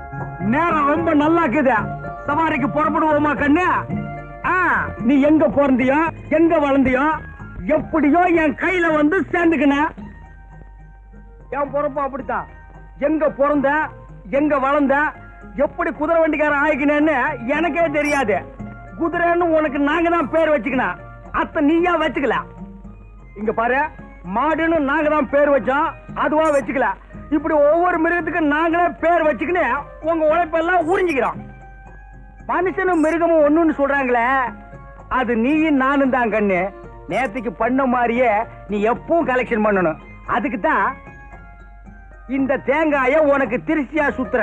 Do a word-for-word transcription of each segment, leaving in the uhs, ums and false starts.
நேரம் ரொம்ப நல்லா இருக்குது. சவாரிக்கு புறப்படுவோமா கண்ணு? நீ எங்க பிறந்தியோ எங்க வளர்ந்தியோ எப்படியோ என் கையில வந்து சேர்ந்துக்கின. என் பொறுப்பு அப்படித்தான். எங்க பிறந்த எங்க வளர்ந்த எப்படி குதிரை வண்டிக்காரன் ஆயிக்கினேன்னு எனக்கே தெரியாது. குதிரைன்னு உனக்கு நாங்க தான் பேர் வச்சுக்கணும். அத்த நீயா வச்சுக்கல. இங்க பாரு, மாடுன்னு நாங்க தான் பேர் வச்சோம், அதுவா வச்சுக்கல. இப்படி ஒவ்வொரு மிருகத்துக்கு நாங்களே பேர் வச்சுக்கின்னு உங்க உழைப்பெல்லாம் உறிஞ்சிக்கிறோம். மனுஷனும் மிருகமும் ஒண்ணுன்னு சொல்றாங்களே, அது நீயும் நானும் தான் கண்ணு. நேத்துக்கு பண்ண மாதிரியே நீ எப்பவும் கலெக்ஷன் பண்ணணும். அதுக்கு தான் இந்த தேங்காய உனக்கு திருச்சியா சுத்துற.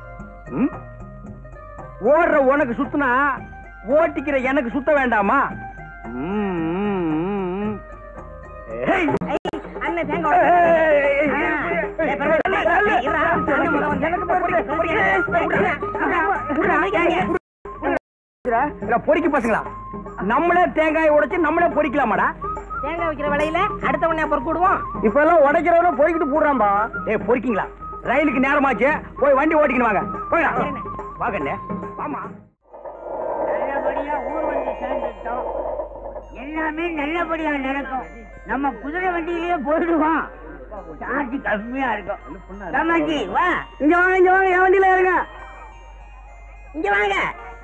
ஓடுற உனக்கு சுத்துனா ஓட்டிக்கிற எனக்கு சுத்த வேண்டாமா? பொறிக்க பசங்களா, நம்மளே தேங்காய் உடைச்சு நம்மளே பொறிக்கலாமாடா? தேங்காய் வைக்கிற வேலையில அடுத்த உடனே பொறுக்க விடுவோம். இப்ப எல்லாம் உடைக்கிறவன பொறிக்கிட்டு போடுறான்பா. ஏ பொறிக்கீங்களா? ரயிலுக்கு நேரமாச்சு, போய் வண்டி ஓட்டிக்கணும். வாங்க போயிடா. வாங்கண்ணே, ஆமா. நல்லபடியா ஊர் வந்து சேர்ந்துட்டோம். எல்லாமே நல்லபடியா நடக்கும். நம்ம குதிரை வண்டியிலேயே போயிடுவோம். சார்ஜ் கம்மியா இருக்கும். ராமாஜி வா, இங்க வாங்க, இங்க வாங்க, என் வண்டியில இருங்க. இங்க வாங்க.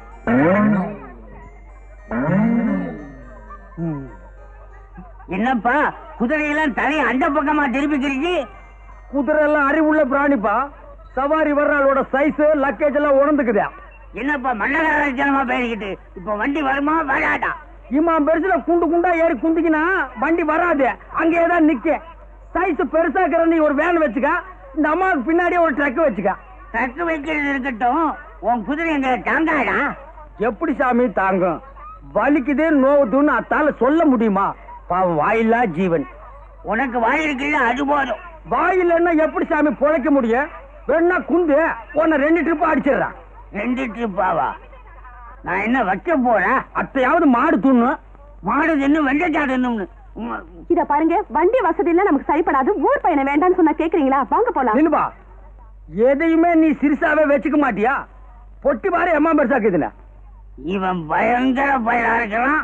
என்னப்பா குதிரையெல்லாம் தலையை அந்த பக்கமா திருப்பிக்கிறீங்க? குதிரை எல்லாம் அறிவுள்ள பிராணிப்பா. சவாரி வர்றாளோட சைஸ் லக்கேஜ் எல்லாம் உணர்ந்துக்குதா. என்னப்பா மன்னராஜனமா பேசிக்கிட்டு இப்ப வண்டி வருமா வராதா? இம்மா பெருசுல குண்டு குண்டா ஏறி குந்திக்கினா வண்டி வராது, அங்கேதான் நிக்க. சைஸ் பெருசா இருக்கிற நீ ஒரு வேன் வச்சுக்க, இந்த அம்மாவுக்கு பின்னாடியே ஒரு ட்ரக் வச்சுக்க. ட்ரக் வைக்கிறது இருக்கட்டும், உன் குதிரை எங்க தாங்காடா? எப்படி சாமி தாங்கும்? வலிக்குதே நோவுதுன்னு அத்தால சொல்ல முடியுமா? பாவம் வாயில்லா ஜீவன். உனக்கு வாய் இருக்குல்ல, அது போதும். வாயில்லைன்னா எப்படி சாமி பொழைக்க முடியும்? வேணா குந்து உன்னை ரெண்டு ட்ரிப் அடிச்சிடறான். ரெண்டு ட்ரிப்பாவா? நான் என்ன வைக்க போறேன்? அத்தையாவது மாடு தூண்ணு. மாடு தின்னு வெள்ளச்சாடு. இத பாருங்க, வண்டி வசதி எல்லாம் நமக்கு சரிப்படாது. ஊர் பையனை வேண்டான்னு சொன்னா கேக்குறீங்களா? வாங்க போலாம். இல்லப்பா, எதையுமே நீ சிறுசாவே வச்சுக்க மாட்டியா? பொட்டி பாரு எம்மா பெருசாக்குதுல. இவன் பயங்கர பயலா இருக்கலாம்.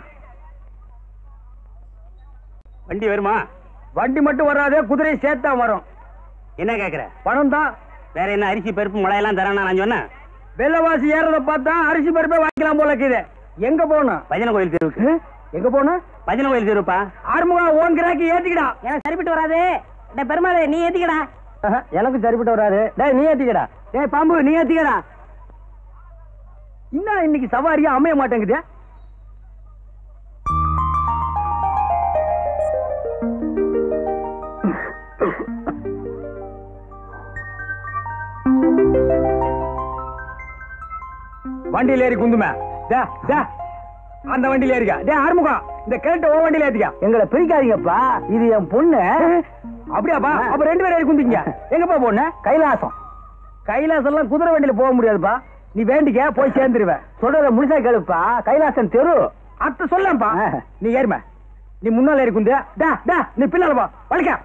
வண்டி வருமா? வண்டி மட்டும் வராதே, குதிரை சேர்த்தா வரும். என்ன கேக்குற? பணம் தான். வேற என்ன அரிசி பருப்பு முளையெல்லாம் தரானா? நான் சொன்னேன் வெள்ளவாசி ஏறத பார்த்தா அரிசி பருப்பே வாங்கிக்கலாம் போல இருக்குது. எங்க போகணும்? பஜனை கோயில் தெருவுக்கு. எங்க போகணும்? பஜனை கோயில் தெருப்பா. ஆறுமுகா ஓன் கிராக்கி ஏத்திக்கடா. எனக்கு சரிப்பட்டு வராது. பெருமாளே நீ ஏத்திக்கடா. எனக்கு சரிப்பட்டு வராது. டேய் நீ ஏத்திக்கடா. டேய் பாம்பு நீ ஏத்திக்கடா. இன்னும் இன்னைக்கு சவாரியா அமைய மாட்டேங்குது. வண்டியில ஏறி குந்துமே. அந்த வண்டியில ஏறிக்கா. டே ஆறுமுகம், இந்த கேட்ட ஓ வண்டியில ஏத்திக்கா. எங்களை பிரிக்காதீங்கப்பா, இது என் பொண்ணு. அப்படியாப்பா? அப்ப ரெண்டு பேரும் ஏறி குந்திங்க. எங்கப்பா பொண்ணு? கைலாசம். கைலாசம் எல்லாம் குதிரை வண்டியில போக முடியாதுப்பா. நீ வேண்டிக்க, போய் சேர்ந்துருவ. சொல்றத முழுசா கேளுப்பா. கைலாசம் தெரு அத்த சொல்லப்பா. நீ ஏறும. நீ முன்னால ஏறி குந்து. நீ பின்னால போ. வலிக்க.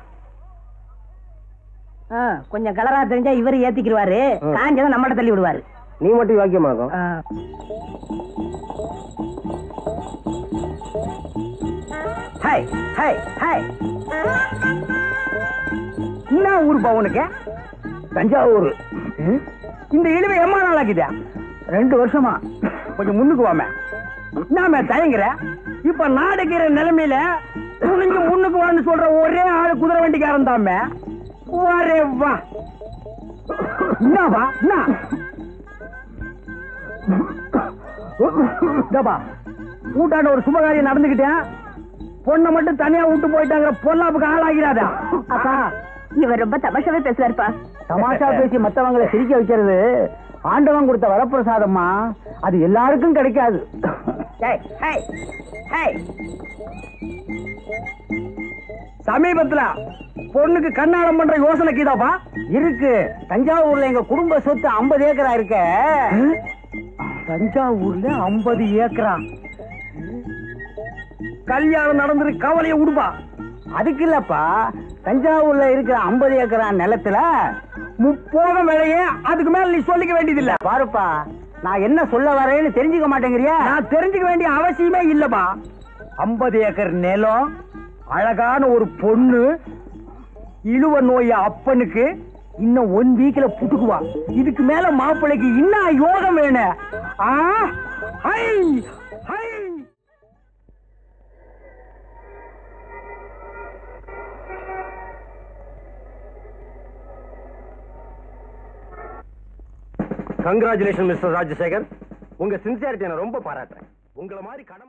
கொஞ்சம் கலரா தெரிஞ்சா இவரு ஏத்திக்கிடுவாரு, காஞ்சதை நம்மகிட்ட தள்ளி விடுவாரு. நீ மட்டும் வாக்கியமாகும். Hi hi hi. என்ன ஊருப்பா உனக்கு? தஞ்சாவூர். இந்த இழுவை எம்மா நாள் ஆக்குதா? ரெண்டு வருஷமா. கொஞ்சம் முன்னுக்கு வாம. நாம தயங்குற. இப்ப நாடுகிற நிலைமையில துணிஞ்சு முன்னுக்கு வான்னு சொல்ற ஒரே ஆளு குதிரை வண்டிக்காரன் தாமே. வரே வா. என்னவா? என்ன கூட்டாண்ட ஒரு சுபகாரியம் நடந்துகிட்டேன். பொண்ணை மட்டும் தனியா விட்டு போயிட்டாங்கிற பொல்லாப்புக்கு ஆளாகிறாதா? அப்பா இவர் ரொம்ப தமாஷாவே பேசுறாருப்பா. தமாஷா பேசி மத்தவங்களை சிரிக்க வைக்கிறது ஆண்டவன் கொடுத்த வரப்பிரசாதம்மா. அது எல்லாருக்கும் கிடைக்காது. சமீபத்துல பொண்ணுக்கு கண்ணாடம் பண்ற யோசனை கீதாப்பா இருக்கு. தஞ்சாவூர்ல எங்க குடும்ப சொத்து ஐம்பது ஏக்கரா இருக்க. தஞ்சாவூர்ல ஐம்பது ஏக்கரா? கல்யாணம் நடந்துரு, கவலைய விடுப்பா. அதுக்கு இல்லப்பா, தஞ்சாவூர்ல இருக்கிற ஐம்பது ஏக்கரா நிலத்துல முப்போகம் விலையே அதுக்கு மேல நீ சொல்லிக்க வேண்டியதில்ல. பாருப்பா, நான் என்ன சொல்ல வரேன்னு தெரிஞ்சுக்க மாட்டேங்கிறியா? நான் தெரிஞ்சுக்க வேண்டிய அவசியமே இல்லப்பா. ஐம்பது ஏக்கர் நிலம், அழகான ஒரு பொண்ணு, இழுவ நோய அப்பனுக்கு இன்னும் ஒன் வீக்ல புட்டுக்குவா. இதுக்கு மேல மாப்பிள்ளைக்கு இன்னும் யோகம் வேணும். ஆ ஹை ஹை. Congratulation mister Rajasekar. உங்க சின்சியாரிட்டி நான் ரொம்ப பாராட்டுறேன். உங்களை மாதிரி கடமை